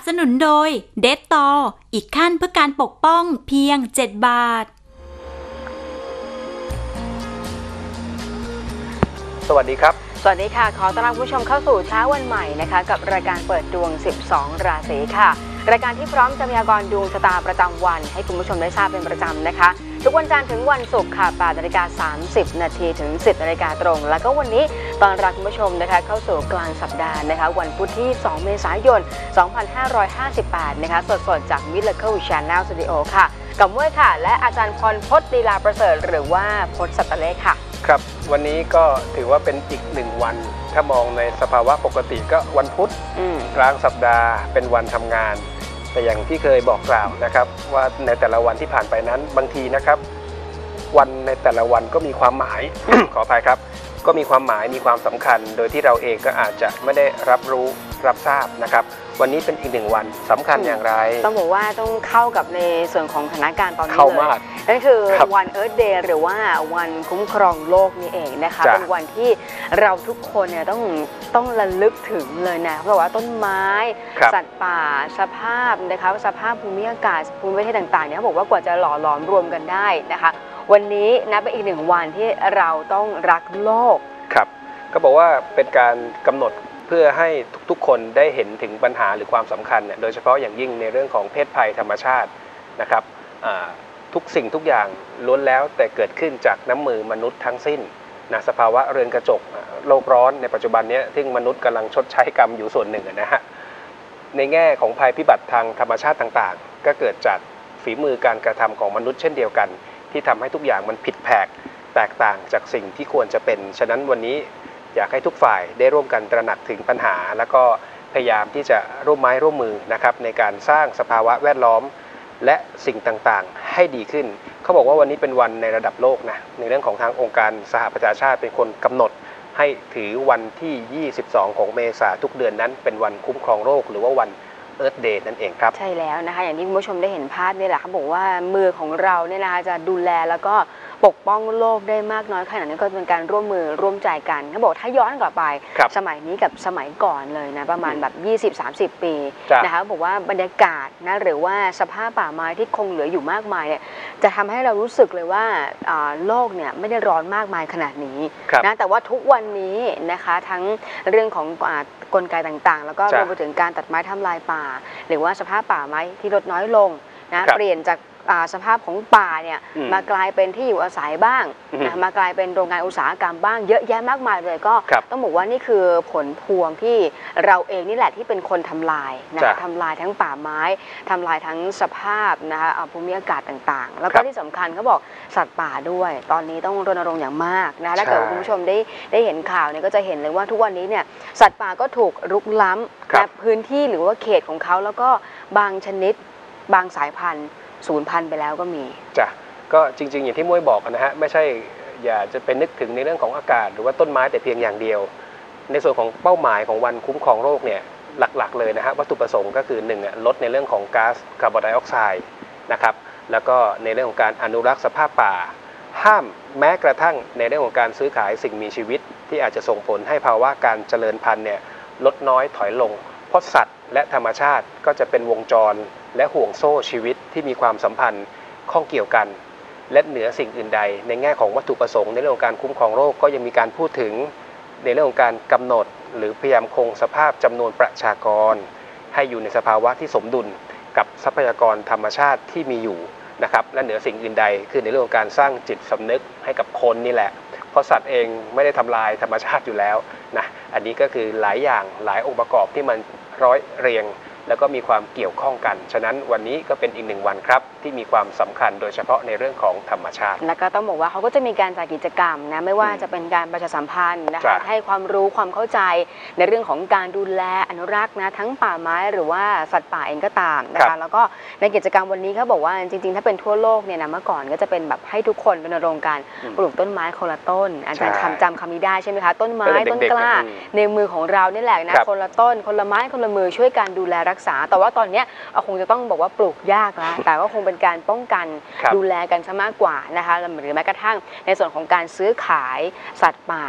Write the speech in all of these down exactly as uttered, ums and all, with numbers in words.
สนุนโดยเดตตออีกขั้นเพื่อการปกป้องเพียงเจ็ดบาทสวัสดีครับสวัสดีค่ะขอต้อนรับผู้ชมเข้าสู่เช้าวันใหม่นะคะกับรายการเปิดดวงสิบสองราศีค่ะรายการที่พร้อมจะพยากรณ์ดวงชะตาประจำวันให้คุณผู้ชมได้ทราบเป็นประจำนะคะทุกวันจันทร์ถึงวันศุกร์ค่ะแปดนาฬิกาสามสิบนาทีถึงสิบนาฬิกาตรงแล้วก็วันนี้ตอนรับคุณผู้ชมนะคะเข้าสู่กลางสัปดาห์นะคะวันพุธที่สองเมษายนสองพันห้าร้อยห้าสิบแปดนะคะสดๆจาก Miracle Channel Studio ค่ะกับมุ้ยค่ะและอาจารย์พรพจน์ลีลาประเสริฐหรือว่าพจน์สัตเลขค่ะครับวันนี้ก็ถือว่าเป็นอีกหนึ่งวันถ้ามองในสภาวะปกติก็วันพุธกลางสัปดาห์เป็นวันทำงานแต่อย่างที่เคยบอกกล่าวนะครับว่าในแต่ละวันที่ผ่านไปนั้นบางทีนะครับวันในแต่ละวันก็มีความหมาย ขออภัยครับก็มีความหมายมีความสำคัญโดยที่เราเองก็อาจจะไม่ได้รับรู้รับทราบนะครับวันนี้เป็นอีกหนึ่งวันสำคัญอย่างไรต้องบอกว่าต้องเข้ากับในส่วนของสถานการณ์ตอนนี้เข้ามากนั่นคือวันเอิร์ธเดย์หรือว่าวันคุ้มครองโลกนี่เองนะคะเป็นวันที่เราทุกคนเนี่ยต้องต้องระลึกถึงเลยนะเพราะว่าต้นไม้สัตว์ป่าสภาพนะคะสภาพภูมิอากาศภูมิประเทศต่างๆเนี่ยบอกว่ากว่าจะหล่อหลอมรวมกันได้นะคะวันนี้นะเป็นอีกหนึ่งวันที่เราต้องรักโลกครับก็บอกว่าเป็นการกำหนดเพื่อให้ทุกๆคนได้เห็นถึงปัญหาหรือความสำคัญเนี่ยโดยเฉพาะอย่างยิ่งในเรื่องของเพศภัยธรรมชาตินะครับทุกสิ่งทุกอย่างล้วนแล้วแต่เกิดขึ้นจากน้ำมือมนุษย์ทั้งสิ้นนะสภาวะเรือนกระจกโลกร้อนในปัจจุบันนี้ที่มนุษย์กำลังชดใช้กรรมอยู่ส่วนหนึ่งนะฮะในแง่ของภัยพิบัติทางธรรมชาติต่างๆก็เกิดจากฝีมือการกระทำของมนุษย์เช่นเดียวกันที่ทำให้ทุกอย่างมันผิดแผกแตกต่างจากสิ่งที่ควรจะเป็นฉะนั้นวันนี้อยากให้ทุกฝ่ายได้ร่วมกันตระหนักถึงปัญหาแล้วก็พยายามที่จะร่วมไม้ร่วมมือนะครับในการสร้างสภาวะแวดล้อมและสิ่งต่างๆให้ดีขึ้นเขาบอกว่าวันนี้เป็นวันในระดับโลกนะในเรื่องของทางองค์การสหประชาชาติเป็นคนกำหนดให้ถือวันที่ยี่สิบสองของเมษายนทุกเดือนนั้นเป็นวันคุ้มครองโลกหรือว่าวันเอิร์ธเดย์นั่นเองครับใช่แล้วนะคะอย่างที่คุณผู้ชมได้เห็นภาพนี่แหละเขาบอกว่ามือของเราเนี่ยนะคะจะดูแลแล้วก็ปกป้องโลกได้มากน้อยขนาดนี้ก็เป็นการร่วมมือร่วมใจกันเขาบอกถ้าย้อนกลับไปสมัยนี้กับสมัยก่อนเลยนะประมาณแบบ ยี่สิบถึงสามสิบ ปีนะคะบอกว่าบรรยากาศนะหรือว่าสภาพป่าไม้ที่คงเหลืออยู่มากมายเนี่ยจะทำให้เรารู้สึกเลยว่าโลกเนี่ยไม่ได้ร้อนมากมายขนาดนี้นะแต่ว่าทุกวันนี้นะคะทั้งเรื่องของกลไกต่างๆแล้วก็รวมไปถึงการตัดไม้ทำลายป่าหรือว่าสภาพป่าไม้ที่ลดน้อยลงนะเปลี่ยนจากสภาพของป่าเนี่ยมากลายเป็นที่อยู่อาศัยบ้างนะมากลายเป็นโรงงานอุตสาหกรรมบ้างเยอะแยะมากมายเลยก็ต้องบอกว่านี่คือผลพวงที่เราเองนี่แหละที่เป็นคนทำลายนะทำลายทั้งป่าไม้ทำลายทั้งสภาพนะคะภูมิอากาศต่างๆแล้วก็ที่สำคัญเขาบอกสัตว์ป่าด้วยตอนนี้ต้องรณรงค์อย่างมากนะและเกิดคุณผู้ชมได้ได้เห็นข่าวเนี่ยก็จะเห็นเลยว่าทุกวันนี้เนี่ยสัตว์ป่าก็ถูกรุกล้ำในพื้นที่หรือว่าเขตของเขาแล้วก็บางชนิดบางสายพันธุ์ศูนย์พันไปแล้วก็มีจ้ะก็จริงๆอย่างที่มุ้ยบอกนะฮะไม่ใช่อย่าจะเป็นนึกถึงในเรื่องของอากาศหรือว่าต้นไม้แต่เพียงอย่างเดียวในส่วนของเป้าหมายของวันคุ้มครองโลกเนี่ยหลักๆเลยนะฮะวัตถุประสงค์ก็คือหนึ่งลดในเรื่องของก๊าซคาร์บอนไดออกไซด์นะครับแล้วก็ในเรื่องของการอนุรักษ์สภาพป่าห้ามแม้กระทั่งในเรื่องของการซื้อขายสิ่งมีชีวิตที่อาจจะส่งผลให้ภาวะการเจริญพันธุ์เนี่ยลดน้อยถอยลงเพราะสัตว์และธรรมชาติก็จะเป็นวงจรและห่วงโซ่ชีวิตที่มีความสัมพันธ์ข้องเกี่ยวกันและเหนือสิ่งอื่นใดในแง่ของวัตถุประสงค์ในเรื่องของการคุ้มครองโลกก็ยังมีการพูดถึงในเรื่องของการกำหนดหรือพยายามคงสภาพจำนวนประชากรให้อยู่ในสภาวะที่สมดุลกับทรัพยากรธรรมชาติที่มีอยู่นะครับและเหนือสิ่งอื่นใดคือในเรื่องของการสร้างจิตสำนึกให้กับคนนี่แหละเพราะสัตว์เองไม่ได้ทำลายธรรมชาติอยู่แล้วนะอันนี้ก็คือหลายอย่างหลายองค์ประกอบที่มันร้อยเรียงแล้วก็มีความเกี่ยวข้องกันฉะนั้นวันนี้ก็เป็นอีกหนึ่งวันครับที่มีความสำคัญโดยเฉพาะในเรื่องของธรรมชาติแล้วก็ต้องบอกว่าเขาก็จะมีการจัดกิจกรรมนะไม่ว่าจะเป็นการประชาสัมพันธ์นะคะให้ความรู้ความเข้าใจในเรื่องของการดูแลอนุรักษ์นะทั้งป่าไม้หรือว่าสัตว์ป่าเองก็ตามนะคะแล้วก็ในกิจกรรมวันนี้เขาบอกว่าจริงๆถ้าเป็นทั่วโลกเนี่ยนะเมื่อก่อนก็จะเป็นแบบให้ทุกคนรณรงค์การปลูกต้นไม้คนละต้นอาจารย์คำจำคำนี้ได้ใช่ไหมคะต้นไม้ต้นกล้าในมือของเรานี่แหละนะคนละต้นคนละไม้คนละมือช่วยการดูแลรักษาแต่ว่าตอนนี้คงจะต้องบอกว่าปลูกยากแล้วแต่ก็คงเป็นการป้องกันดูแลกันซะมากกว่านะคะหรือแม้กระทั่งในส่วนของการซื้อขายสัตว์ป่า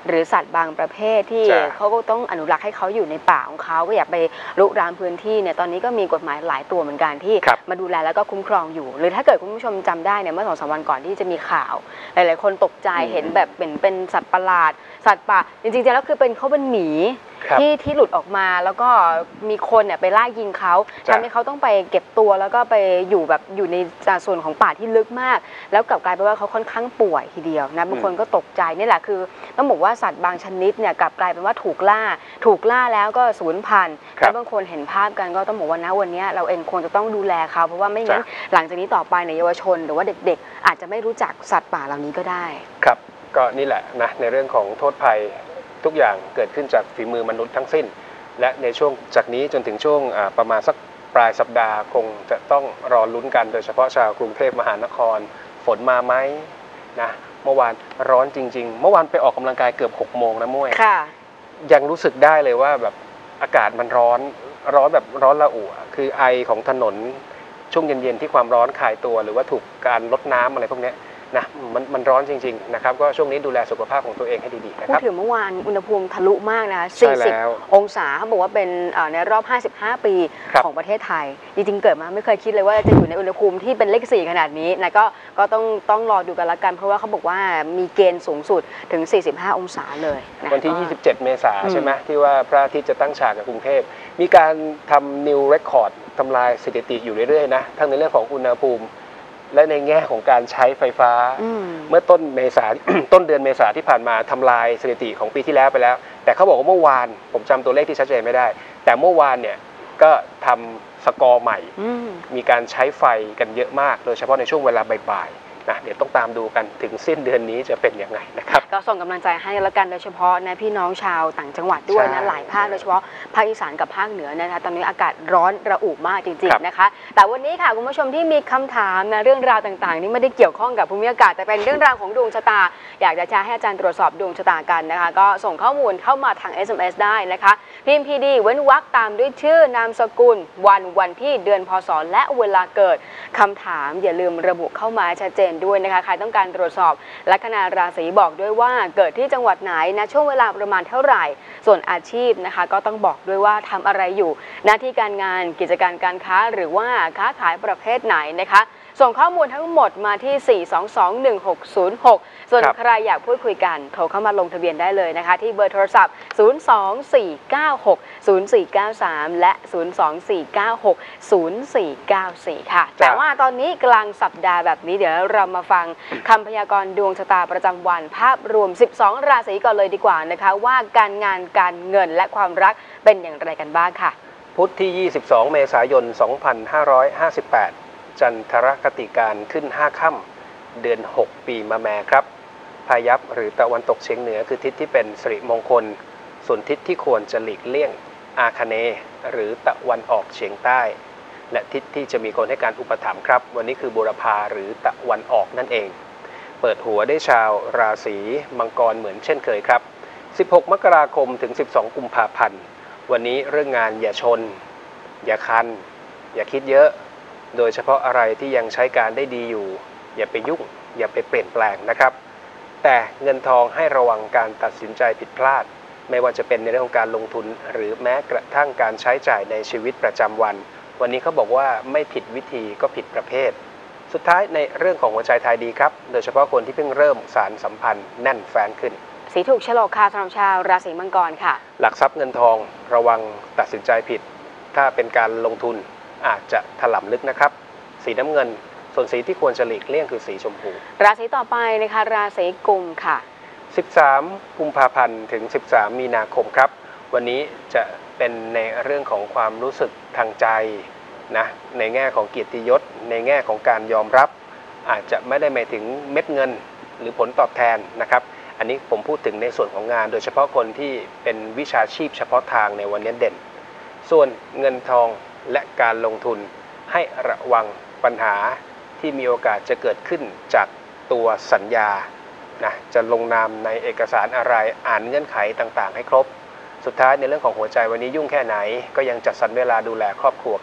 หรือสัตว์บางประเภทที่เขาก็ต้องอนุรักษ์ให้เขาอยู่ในป่าของเขาก็อย่าไปรุกรานพื้นที่เนี่ยตอนนี้ก็มีกฎหมายหลายตัวเหมือนกันที่มาดูแลแล้วก็คุ้มครองอยู่หรือถ้าเกิดคุณผู้ชมจำได้เนี่ยเมื่อสองสามวันก่อนที่จะมีข่าวหลายๆคนตกใจเห็นแบบเป็นเป็นสัตว์ประหลาดสัตว์ป่าจริงๆแล้วคือเป็นเขาเป็นหมีที่ที่หลุดออกมาแล้วก็มีคนเนี่ยไปไล่ยิงเขาทำให้เขาต้องไปเก็บตัวแล้วก็ไปอยู่แบบอยู่ในส่วนของป่าที่ลึกมากแล้วกลับกลายเป็นว่าเขาค่อนข้างป่วยทีเดียวนะบางคนก็ตกใจนี่แหละคือต้องบอกว่าสัตว์บางชนิดเนี่ยกลับกลายเป็นว่าถูกล่าถูกล่าแล้วก็สูญพันธุ์แล้วบางคนเห็นภาพกันก็ต้องบอกว่านะวันนี้เราเองควรจะต้องดูแลเขาเพราะว่าไม่งั้นหลังจากนี้ต่อไปในเยาวชนหรือว่าเด็กๆอาจจะไม่รู้จักสัตว์ป่าเหล่านี้ก็ได้ครับก็นี่แหละนะในเรื่องของโทษภัยทุกอย่างเกิดขึ้นจากฝีมือมนุษย์ทั้งสิ้นและในช่วงจากนี้จนถึงช่วงประมาณสักปลายสัปดาห์คงจะต้องรอลุ้นกันโดยเฉพาะชาวกรุงเทพมหานครฝนมาไหมนะเมื่อวานร้อนจริงๆเมื่อวานไปออกกำลังกายเกือบหกโมงนะม้วยยังรู้สึกได้เลยว่าแบบอากาศมันร้อนร้อนแบบร้อนระอุคือไอของถนนช่วงเย็นๆที่ความร้อนคลายตัวหรือว่าถูกการลดน้ำอะไรพวกนี้นะมันมันร้อนจริงๆนะครับก็ช่วงนี้ดูแลสุขภาพของตัวเองให้ดีๆนะครับพูดถึงเมื่อวานอุณหภูมิทะลุมากนะสี่สิบองศาเขาบอกว่าเป็นในรอบห้าสิบห้าปีของประเทศไทยจริงๆเกิดมาไม่เคยคิดเลยว่าจะอยู่ในอุณหภูมิที่เป็นเลขสี่ขนาดนี้นะก็ก็ต้องต้องรอดูกันละกันเพราะว่าเขาบอกว่ามีเกณฑ์สูงสุดถึงสี่สิบห้าองศาเลยวันที่ยี่สิบเจ็ดเมษายนใช่ไหมที่ว่าพระอาทิตย์จะตั้งฉากกับกรุงเทพมีการทำ นิว เรคคอร์ด ทำลายสถิติอยู่เรื่อยๆนะทั้งในเรื่องของอุณหภูมิและในแง่ของการใช้ไฟฟ้าเมื่อต้นเมษา ต้นเดือนเมษาที่ผ่านมาทำลายสถิติของปีที่แล้วไปแล้วแต่เขาบอกว่าเมื่อวานผมจำตัวเลขที่ชัดเจนไม่ได้แต่เมื่อวานเนี่ยก็ทำสกอร์ใหม่มีการใช้ไฟกันเยอะมากโดยเฉพาะในช่วงเวลาบ่ายๆนะเดี๋ยวต้องตามดูกันถึงสิ้นเดือนนี้จะเป็นยังไงนะครับก็ส่งกำลังใจให้แล้วกันโดยเฉพาะนะพี่น้องชาวต่างจังหวัดด้วยนะหลายภาคโดยเฉพาะภาคอีสานกับภาคเหนือนะคะตอนนี้อากาศร้อนระอุมากจริงๆนะคะแต่วันนี้ค่ะคุณผู้ชมที่มีคำถามนะเรื่องราวต่างๆนี่ไม่ได้เกี่ยวข้องกับภูมิอากาศแต่เป็นเรื่องราวของดวงชะตาอยากจะแชร์ให้อาจารย์ตรวจสอบดวงชะตากันนะคะก็ส่งข้อมูลเข้ามาทาง เอส เอ็ม เอส ได้นะคะพิมพ์ พี ดี เว้นวรรคตามด้วยชื่อนามสกุลวันวันที่เดือนพศและเวลาเกิดคำถามอย่าลืมระบุเข้ามาชัดเจนด้วยนะคะใครต้องการตรวจสอบลัคนาราศีบอกด้วยว่าเกิดที่จังหวัดไหนนะช่วงเวลาประมาณเท่าไหร่ส่วนอาชีพนะคะก็ต้องบอกด้วยว่าทำอะไรอยู่หน้าที่การงานกิจการการค้าหรือว่าค้าขายประเภทไหนนะคะส่งข้อมูลทั้งหมดมาที่สี่ สอง สอง หนึ่ง หก ศูนย์ หกส่วนใครอยากพูดคุยกันโทรเข้ามาลงทะเบียนได้เลยนะคะที่เบอร์โทรศัพท์ศูนย์ สอง สี่ เก้า หก ศูนย์ สี่ เก้า สามและศูนย์ สอง สี่ เก้า หก ศูนย์ สี่ เก้า สี่ค่ะแต่ว่าตอนนี้กลางสัปดาห์แบบนี้เดี๋ยวเรามาฟังคำพยากรณ์ดวงชะตาประจำวันภาพรวมสิบสองราศีก่อนเลยดีกว่านะคะว่าการงานการเงินและความรักเป็นอย่างไรกันบ้างค่ะพุธที่ยี่สิบสองเมษายนสองพันห้าร้อยห้าสิบแปดจันทรคติการขึ้นห้าค่ำเดือนหกปีมะแม่ครับพายัพหรือตะวันตกเฉียงเหนือคือทิศที่เป็นสิริมงคลส่วนทิศที่ควรจะหลีกเลี่ยงอาคเนย์หรือตะวันออกเฉียงใต้และทิศที่จะมีคนให้การอุปถัมภ์ครับวันนี้คือบูรพาหรือตะวันออกนั่นเองเปิดหัวได้ชาวราศีมังกรเหมือนเช่นเคยครับสิบหกมกราคมถึงสิบสองกุมภาพันธ์วันนี้เรื่องงานอย่าชนอย่าคันอย่าคิดเยอะโดยเฉพาะอะไรที่ยังใช้การได้ดีอยู่อย่าไปยุ่งอย่าไปเปลี่ยนแปลงนะครับแต่เงินทองให้ระวังการตัดสินใจผิดพลาดไม่ว่าจะเป็นในเรื่องของการลงทุนหรือแม้กระทั่งการใช้จ่ายในชีวิตประจำวันวันนี้เขาบอกว่าไม่ผิดวิธีก็ผิดประเภทสุดท้ายในเรื่องของหัวใจทายดีครับโดยเฉพาะคนที่เพิ่งเริ่มสารสัมพันธ์แน่นแฟ้นขึ้นสีถูกโฉลกค่ะสำหรับชาวราศีมังกรค่ะหลักทรัพย์เงินทองระวังตัดสินใจผิดถ้าเป็นการลงทุนอาจจะถลำลึกนะครับสีน้ำเงินส่วนสีที่ควรจะหลีกเลี่ยงคือสีชมพูราศีต่อไปนะคะราศีกุมค่ะสิบสามกุมภาพันธ์ถึงสิบสามมีนาคมครับวันนี้จะเป็นในเรื่องของความรู้สึกทางใจนะในแง่ของเกียรติยศในแง่ของการยอมรับอาจจะไม่ได้หมายถึงเม็ดเงินหรือผลตอบแทนนะครับอันนี้ผมพูดถึงในส่วนของงานโดยเฉพาะคนที่เป็นวิชาชีพเฉพาะทางในวันนี้เด่นส่วนเงินทองและการลงทุนให้ระวังปัญหาที่มีโอกาสจะเกิดขึ้นจากตัวสัญญานะจะลงนามในเอกสารอะไรอ่านเงื่อนไขต่างๆให้ครบสุดท้ายในเรื่องของหัวใจวันนี้ยุ่งแค่ไหนก็ยังจัดสรรเวลาดูแลครอบครัวครับ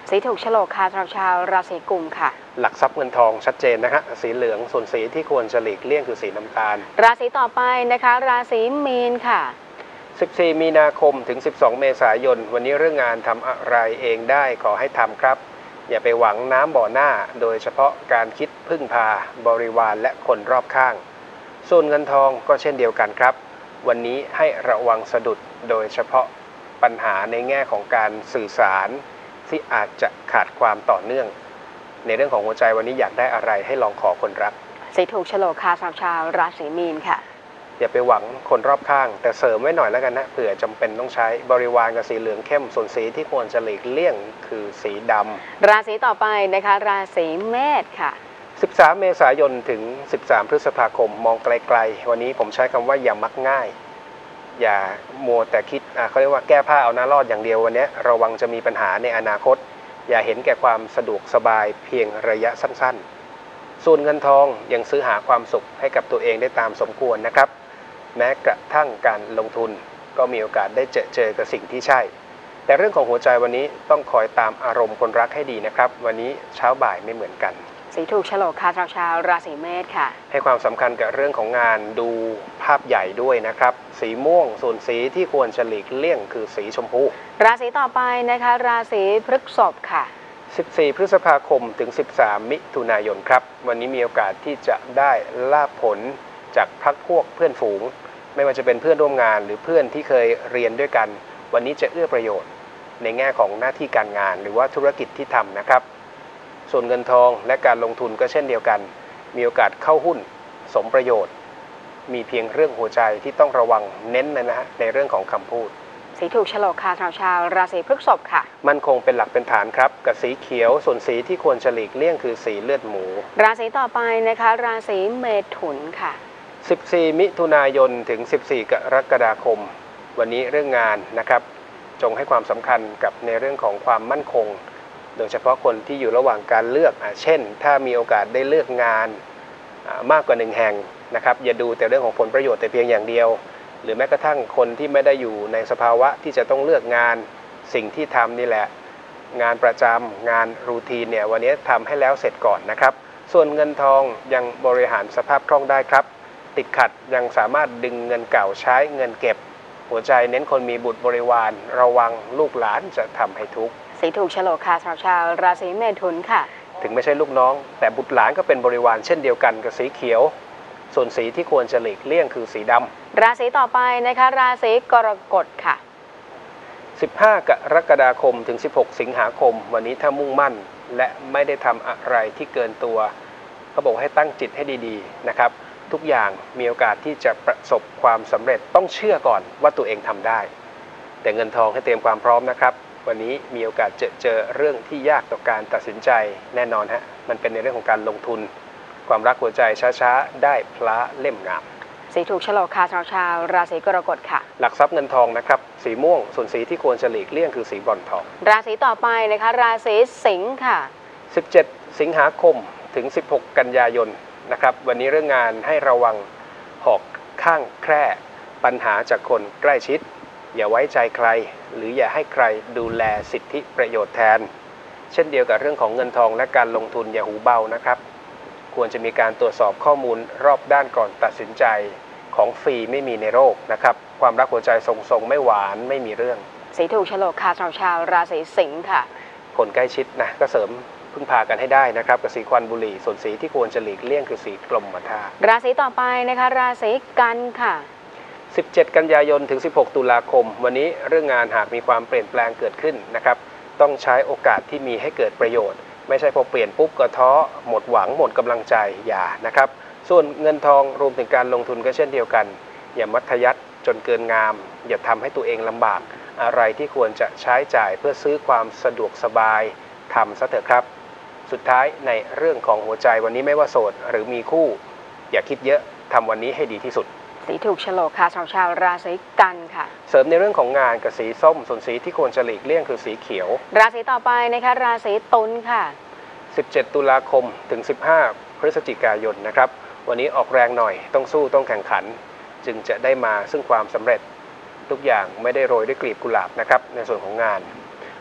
สีถูกโฉลกค่ะสำหรับชาวราศีกุมค่ะหลักทรัพย์เงินทองชัดเจนนะฮะสีเหลืองส่วนสีที่ควรจะหลีกเลี่ยงคือสีน้ำตาลราศีต่อไปนะคะราศีมีนค่ะสิบสี่มีนาคมถึงสิบสองเมษายนวันนี้เรื่องงานทำอะไรเองได้ขอให้ทำครับอย่าไปหวังน้ำบ่อหน้าโดยเฉพาะการคิดพึ่งพาบริวารและคนรอบข้างส่วนเงินทองก็เช่นเดียวกันครับวันนี้ให้ระวังสะดุดโดยเฉพาะปัญหาในแง่ของการสื่อสารที่อาจจะขาดความต่อเนื่องในเรื่องของหัวใจวันนี้อยากได้อะไรให้ลองขอคนรักสีถูกโฉลกค่ะสำหรับชาวราศีมีนค่ะอย่าไปหวังคนรอบข้างแต่เสริมไว้หน่อยแล้วกันนะเผื่อจำเป็นต้องใช้บริวารกับสีเหลืองเข้มส่วนสีที่ควรจะหลีกเลี่ยงคือสีดำราศีต่อไปนะคะราศีเมษค่ะสิบสามเมษายนถึงสิบสามพฤษภาคมมองไกลๆวันนี้ผมใช้คำว่าอย่ามักง่ายอย่ามัวแต่คิดเขาเรียกว่าแก้ผ้าเอาหน้ารอดอย่างเดียววันนี้ระวังจะมีปัญหาในอนาคตอย่าเห็นแก่ความสะดวกสบายเพียงระยะสั้นๆส่วนเงินทองยังซื้อหาความสุขให้กับตัวเองได้ตามสมควรนะครับแม้กระทั่งการลงทุนก็มีโอกาสได้เจอเจอกับสิ่งที่ใช่แต่เรื่องของหัวใจวันนี้ต้องคอยตามอารมณ์คนรักให้ดีนะครับวันนี้เช้าบ่ายไม่เหมือนกันสีถูกโฉลกค่ะชาวชาวราศีเมษค่ะให้ความสำคัญกับเรื่องของงานดูภาพใหญ่ด้วยนะครับสีม่วงส่วนสีที่ควรจะหลีกเลี่ยงคือสีชมพูราศีต่อไปนะคะราศีพฤษภค่ะสิบสี่พฤษภาคมถึงสิบสามมิถุนายนครับวันนี้มีโอกาสที่จะได้ลาภผลจากพรรคพวกเพื่อนฝูงไม่ว่าจะเป็นเพื่อนร่วมงานหรือเพื่อนที่เคยเรียนด้วยกันวันนี้จะเอื้อประโยชน์ในแง่ของหน้าที่การงานหรือว่าธุรกิจที่ทำนะครับส่วนเงินทองและการลงทุนก็เช่นเดียวกันมีโอกาสเข้าหุ้นสมประโยชน์มีเพียงเรื่องหัวใจที่ต้องระวังเน้นเลยนะฮะในเรื่องของคำพูดสีถูกโฉลกค่ะชาวชาวราศีพฤษภค่ะมันคงเป็นหลักเป็นฐานครับกับสีเขียวส่วนสีที่ควรจะหลีกเลี่ยงคือสีเลือดหมูราศีต่อไปนะคะราศีเมถุนค่ะสิบสี่มิถุนายนถึงสิบสี่กรกฎาคมวันนี้เรื่องงานนะครับจงให้ความสำคัญกับในเรื่องของความมั่นคงโดยเฉพาะคนที่อยู่ระหว่างการเลือกเช่นถ้ามีโอกาสได้เลือกงานมากกว่าหนึ่งแห่งนะครับอย่าดูแต่เรื่องของผลประโยชน์แต่เพียงอย่างเดียวหรือแม้กระทั่งคนที่ไม่ได้อยู่ในสภาวะที่จะต้องเลือกงานสิ่งที่ทำนี่แหละงานประจำงานรูทีนเนี่ยวันนี้ทำให้แล้วเสร็จก่อนนะครับส่วนเงินทองยังบริหารสภาพคล่องได้ครับติดขัดยังสามารถดึงเงินเก่าใช้เงินเก็บหัวใจเน้นคนมีบุตรบริวารระวังลูกหลานจะทำให้ทุกข์สีถูกโฉลกค่ะสำหรับชาวราศีเมถุนค่ะถึงไม่ใช่ลูกน้องแต่บุตรหลานก็เป็นบริวารเช่นเดียวกันกับสีเขียวส่วนสีที่ควรจะหลีกเลี่ยงคือสีดำราศีต่อไปนะคะราศีกรกฎค่ะสิบห้ากรกฎาคมถึงสิบหกสิงหาคมวันนี้ถ้ามุ่งมั่นและไม่ได้ทำอะไรที่เกินตัวเขาบอกให้ตั้งจิตให้ดีๆนะครับทุกอย่างมีโอกาสที่จะประสบความสำเร็จต้องเชื่อก่อนว่าตัวเองทำได้แต่เงินทองให้เตรียมความพร้อมนะครับวันนี้มีโอกาสเจอเจอเรื่องที่ยากต่อการตัดสินใจแน่นอนฮะมันเป็นในเรื่องของการลงทุนความรักหัวใจช้าๆได้พละเล่มงามสีถูกโฉลกค่ะชาวชาวราศีกรกฎค่ะหลักทรัพย์เงินทองนะครับสีม่วงส่วนสีที่ควรจะหลีกเลี่ยงคือสีบรอนทองราศีต่อไปนะคะราศีสิงค์ค่ะสิบเจ็ดสิงหาคมถึงสิบหกกันยายนนะครับวันนี้เรื่องงานให้ระวังหอกข้างแคร่ปัญหาจากคนใกล้ชิดอย่าไว้ใจใครหรืออย่าให้ใครดูแลสิทธิประโยชน์แทนเช่นเดียวกับเรื่องของเงินทองและการลงทุนอย่าหูเบานะครับควรจะมีการตรวจสอบข้อมูลรอบด้านก่อนตัดสินใจของฟรีไม่มีในโลกนะครับความรักหัวใจทรงๆไม่หวานไม่มีเรื่องสีถูกโฉลกค่ะชาวชาวราศีสิงค์ค่ะคนใกล้ชิดนะก็เสริมพึ่งพากันให้ได้นะครับกับสีควันบุหรี่ส่วนสีที่ควรจะหลีกเลี่ยงคือสีกรมท่าราศีต่อไปนะคะราศีกันค่ะสิบเจ็ดกันยายนถึงสิบหกตุลาคมวันนี้เรื่องงานหากมีความเปลี่ยนแปลงเกิดขึ้นนะครับต้องใช้โอกาสที่มีให้เกิดประโยชน์ไม่ใช่พอเปลี่ยนปุ๊บก็ท้อหมดหวังหมดกำลังใจอย่านะครับส่วนเงินทองรวมถึงการลงทุนก็เช่นเดียวกันอย่ามัธยัสถ์จนเกินงามอย่าทำให้ตัวเองลำบากอะไรที่ควรจะใช้จ่ายเพื่อซื้อความสะดวกสบายทำซะเถอะครับสุดท้ายในเรื่องของหัวใจวันนี้ไม่ว่าโสดหรือมีคู่อย่าคิดเยอะทำวันนี้ให้ดีที่สุดสีถูกโฉลกค่ะชาวชาวราศีกันค่ะเสริมในเรื่องของงานกับสีส้มส่วนสีที่ควรจะหลีกเลี่ยงคือสีเขียวราศีต่อไปนะคะราศีตุลค่ะสิบเจ็ดตุลาคมถึงสิบห้าพฤศจิกายนนะครับวันนี้ออกแรงหน่อยต้องสู้ต้องแข่งขันจึงจะได้มาซึ่งความสำเร็จทุกอย่างไม่ได้โรยด้วยกลีบกุหลาบนะครับในส่วนของงาน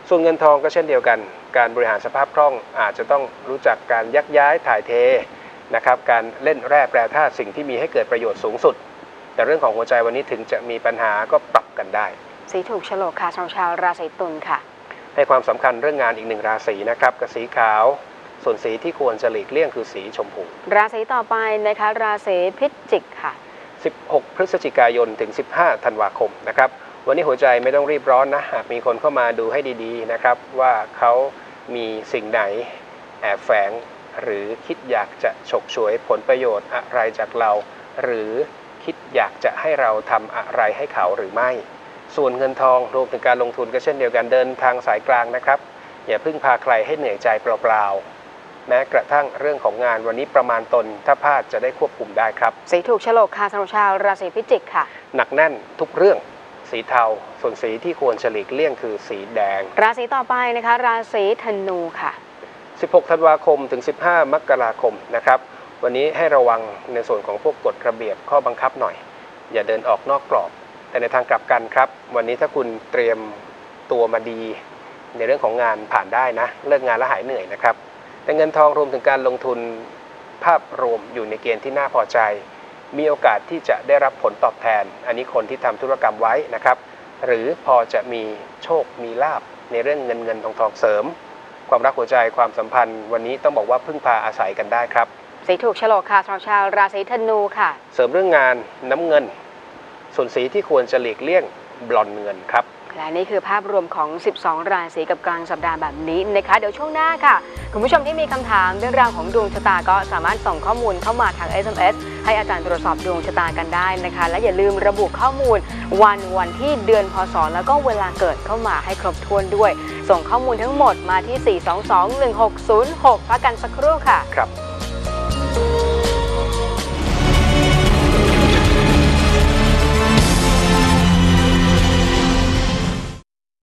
ส่วนเงินทองก็เช่นเดียวกันการบริหารสภาพคล่องอาจจะต้องรู้จักการยักย้ายถ่ายเทนะครับการเล่นแร่แปรธาตุสิ่งที่มีให้เกิดประโยชน์สูงสุดแต่เรื่องของหัวใจวันนี้ถึงจะมีปัญหาก็ปรับกันได้สีถูกโฉลกค่ะชาวชาวราศีตุลค่ะให้ความสำคัญเรื่องงานอีกหนึ่งราศีนะครับกับสีขาวส่วนสีที่ควรจะหลีกเลี่ยงคือสีชมพูราศีต่อไปนะคะราศีพิจิกค่ะสิบหกพฤศจิกายนถึงสิบห้าธันวาคมนะครับวันนี้หัวใจไม่ต้องรีบร้อนนะหากมีคนเข้ามาดูให้ดีๆนะครับว่าเขามีสิ่งไหนแอบแฝงหรือคิดอยากจะฉกฉวยผลประโยชน์อะไรจากเราหรือคิดอยากจะให้เราทำอะไรให้เขาหรือไม่ส่วนเงินทองรวมถึงการลงทุนก็เช่นเดียวกันเดินทางสายกลางนะครับอย่าพึ่งพาใครให้เหนื่อยใจเปล่าๆแม้กระทั่งเรื่องของงานวันนี้ประมาณตนถ้าพลาดจะได้ควบคุมได้ครับสีถูกโฉลกค่ะสำหรับชาวราศีพิจิกค่ะหนักแน่นทุกเรื่องสีเทาส่วนสีที่ควรหลีกเลี่ยงคือสีแดงราศีต่อไปนะคะราศีธนูค่ะสิบหกธันวาคมถึงสิบห้ามกราคมนะครับวันนี้ให้ระวังในส่วนของพวกกฎระเบียบข้อบังคับหน่อยอย่าเดินออกนอกกรอบแต่ในทางกลับกันครับวันนี้ถ้าคุณเตรียมตัวมาดีในเรื่องของงานผ่านได้นะเลิกงานแล้วหายเหนื่อยนะครับแต่เงินทองรวมถึงการลงทุนภาพรวมอยู่ในเกณฑ์ที่น่าพอใจมีโอกาสที่จะได้รับผลตอบแทนอันนี้คนที่ทำธุรกรรมไว้นะครับหรือพอจะมีโชคมีลาภในเรื่องเงินเงินทองทองเสริมความรักหัวใจความสัมพันธ์วันนี้ต้องบอกว่าพึ่งพาอาศัยกันได้ครับสีถูกโฉลกค่ะสำหรับชาวราศีธนูค่ะเสริมเรื่องงานน้ำเงินส่วนสีที่ควรจะหลีกเลี่ยงบลอนด์เงินครับและนี่คือภาพรวมของสิบสองราศีกับกลางสัปดาห์แบบนี้นะคะเดี๋ยวช่วงหน้าค่ะคุณผู้ชมที่มีคำถามเรื่องราวของดวงชะตาก็สามารถส่งข้อมูลเข้ามาทาง เอส เอ็ม เอส ให้อาจารย์ตรวจสอบดวงชะตากันได้นะคะและอย่าลืมระบุข้อมูลวันวันที่เดือนพศแล้วก็เวลาเกิดเข้ามาให้ครบถ้วนด้วยส่งข้อมูลทั้งหมดมาที่สี่ สอง สอง หนึ่ง หก ศูนย์ หกพักกันสักครู่ค่ะครับ